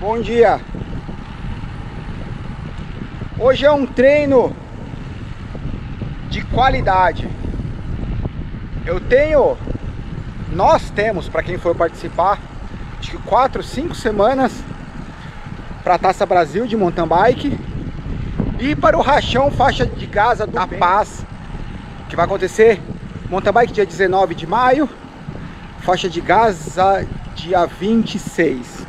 Bom dia. Hoje é um treino de qualidade. Nós temos, para quem for participar, acho que 4, 5 semanas para a Taça Brasil de mountain bike e para o Rachão Faixa de Gaza da Paz, que vai acontecer mountain bike dia 19 de maio, faixa de Gaza dia 26.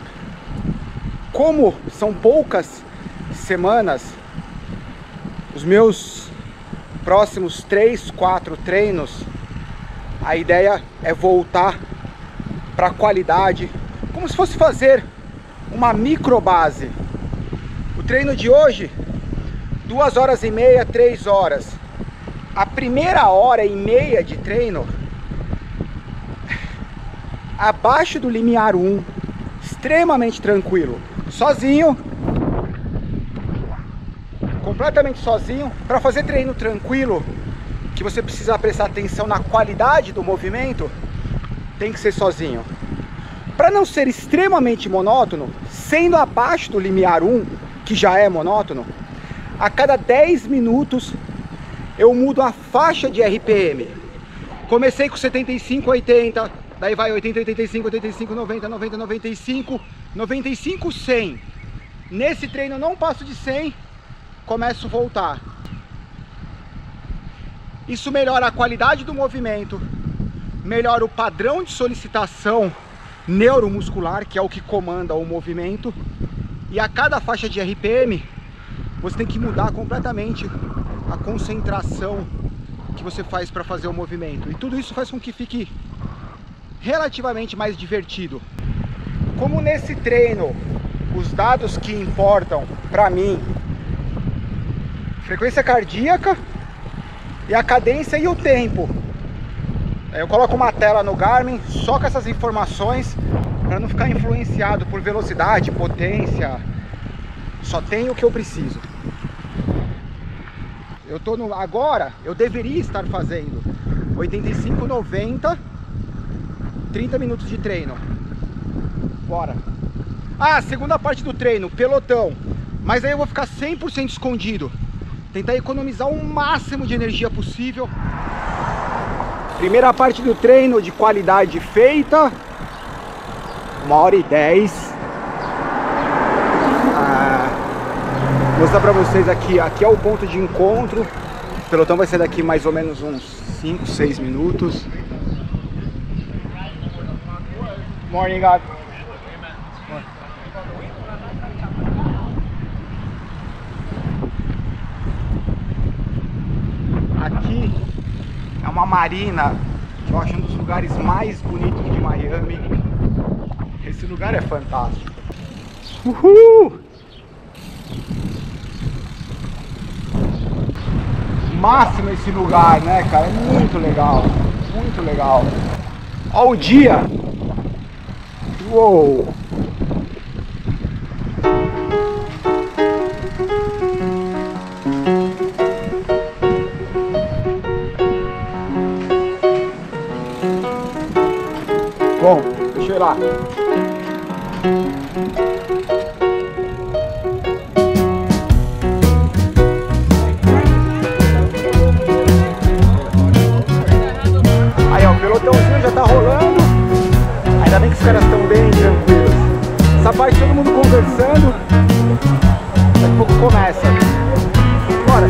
Como são poucas semanas, os meus próximos 3, 4 treinos, a ideia é voltar para a qualidade, como se fosse fazer uma micro base. O treino de hoje, 2 horas e meia, 3 horas. A primeira hora e meia de treino, abaixo do limiar 1, extremamente tranquilo, sozinho, completamente sozinho. Para fazer treino tranquilo, que você precisa prestar atenção na qualidade do movimento, tem que ser sozinho. Para não ser extremamente monótono, sendo abaixo do limiar 1, que já é monótono, a cada 10 minutos eu mudo a faixa de RPM. Comecei com 75, 80, daí vai 80, 85, 85, 90, 90, 95, 95, 100. Nesse treino eu não passo de 100, começo a voltar. Isso melhora a qualidade do movimento, melhora o padrão de solicitação neuromuscular, que é o que comanda o movimento. E a cada faixa de RPM, você tem que mudar completamente a concentração que você faz para fazer o movimento. E tudo isso faz com que fique relativamente mais divertido. Como nesse treino, os dados que importam para mim, frequência cardíaca e a cadência e o tempo. Eu coloco uma tela no Garmin só com essas informações para não ficar influenciado por velocidade, potência. Só tenho o que eu preciso. Agora eu deveria estar fazendo 85, 90, 30 minutos de treino. Bora. Segunda parte do treino, pelotão. Mas aí eu vou ficar 100% escondido. Tentar economizar o máximo de energia possível. Primeira parte do treino de qualidade feita. 1h10. Vou mostrar pra vocês aqui. Aqui é o ponto de encontro. O pelotão vai ser daqui mais ou menos uns 5, 6 minutos. Morning, God. Aqui é uma marina que eu acho um dos lugares mais bonitos de Miami. Esse lugar é fantástico. Uhul! Máximo esse lugar, né, cara? É muito legal, muito legal. Ó o dia. Uou! Bom, deixa eu ir lá. Aí, ó, o pelotãozinho já tá rolando. Ainda bem que os caras estão bem tranquilos. Essa parte todo mundo conversando. Daqui a pouco começa. Bora!